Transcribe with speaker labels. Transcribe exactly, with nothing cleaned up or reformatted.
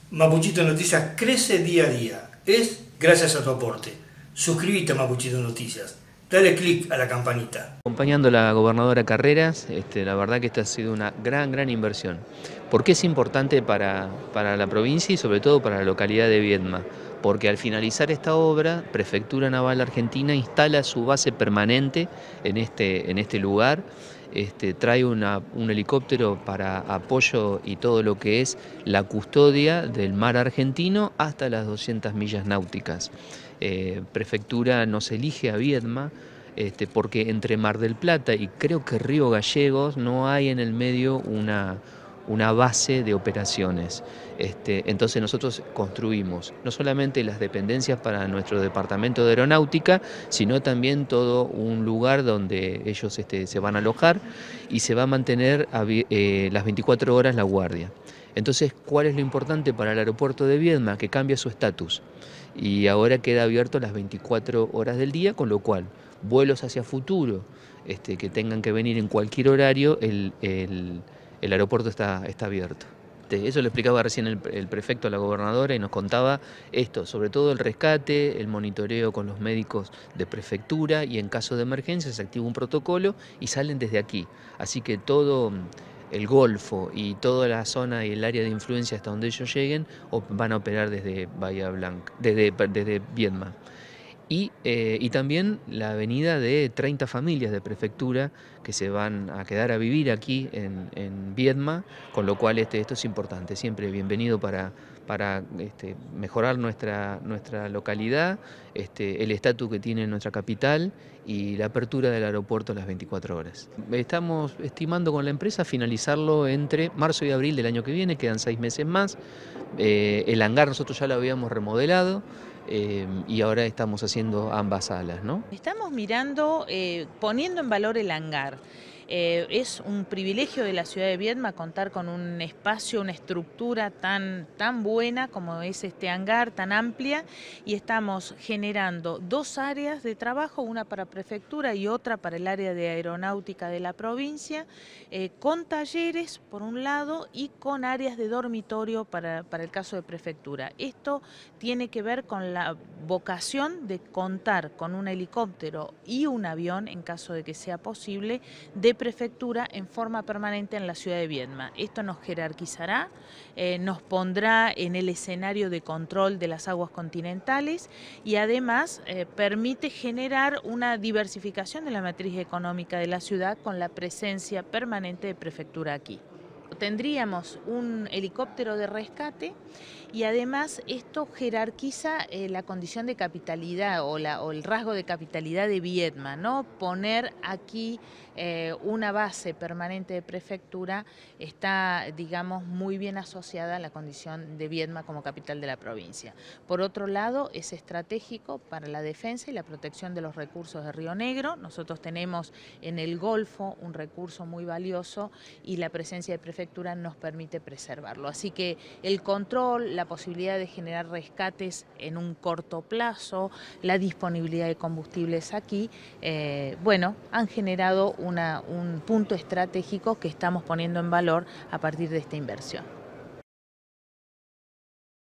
Speaker 1: Mapuchito Noticias crece día a día. Es gracias a tu aporte. Suscríbete a Mapuchito Noticias. Dale click a la campanita.
Speaker 2: Acompañando a la gobernadora Carreras, este, la verdad que esta ha sido una gran, gran inversión. ¿Por qué es importante para, para la provincia y sobre todo para la localidad de Viedma? Porque al finalizar esta obra, Prefectura Naval Argentina instala su base permanente en este, en este lugar, este, trae una, un helicóptero para apoyo y todo lo que es la custodia del mar argentino hasta las doscientas millas náuticas. Eh, Prefectura nos elige a Viedma, Este, porque entre Mar del Plata y creo que Río Gallegos no hay en el medio una, una base de operaciones. Este, entonces nosotros construimos no solamente las dependencias para nuestro departamento de aeronáutica, sino también todo un lugar donde ellos este, se van a alojar y se va a mantener eh, las veinticuatro horas la guardia. Entonces, ¿cuál es lo importante para el aeropuerto de Viedma? Que cambia su estatus y ahora queda abierto las veinticuatro horas del día, con lo cual vuelos hacia futuro este, que tengan que venir en cualquier horario, el, el, el aeropuerto está, está abierto. Eso lo explicaba recién el, el prefecto a la gobernadora y nos contaba esto, sobre todo el rescate, el monitoreo con los médicos de prefectura y en caso de emergencia se activa un protocolo y salen desde aquí. Así que todo el Golfo y toda la zona y el área de influencia hasta donde ellos lleguen van a operar desde Bahía Blanca, desde, desde Viedma. Y, eh, y también la venida de treinta familias de prefectura que se van a quedar a vivir aquí en, en Viedma, con lo cual este, esto es importante, siempre bienvenido para, para este, mejorar nuestra, nuestra localidad, este, el estatus que tiene nuestra capital y la apertura del aeropuerto a las veinticuatro horas. Estamos estimando con la empresa finalizarlo entre marzo y abril del año que viene, quedan seis meses más. Eh, el hangar nosotros ya lo habíamos remodelado. Eh, y ahora estamos haciendo ambas salas, ¿no?
Speaker 3: Estamos mirando, eh, poniendo en valor el hangar. Eh, es un privilegio de la ciudad de Viedma contar con un espacio, una estructura tan, tan buena como es este hangar, tan amplia, y estamos generando dos áreas de trabajo, una para prefectura y otra para el área de aeronáutica de la provincia, eh, con talleres por un lado y con áreas de dormitorio para, para el caso de prefectura. Esto tiene que ver con la vocación de contar con un helicóptero y un avión, en caso de que sea posible, de prefectura en forma permanente en la ciudad de Viedma. Esto nos jerarquizará, eh, nos pondrá en el escenario de control de las aguas continentales y además eh, permite generar una diversificación de la matriz económica de la ciudad con la presencia permanente de prefectura aquí. Tendríamos un helicóptero de rescate y además esto jerarquiza eh, la condición de capitalidad o, la, o el rasgo de capitalidad de Viedma, ¿no? Poner aquí eh, una base permanente de prefectura está, digamos, muy bien asociada a la condición de Viedma como capital de la provincia. Por otro lado, es estratégico para la defensa y la protección de los recursos de Río Negro. Nosotros tenemos en el Golfo un recurso muy valioso y la presencia de prefectura nos permite preservarlo. Así que el control, la posibilidad de generar rescates en un corto plazo, la disponibilidad de combustibles aquí, eh, bueno, han generado una, un punto estratégico que estamos poniendo en valor a partir de esta inversión.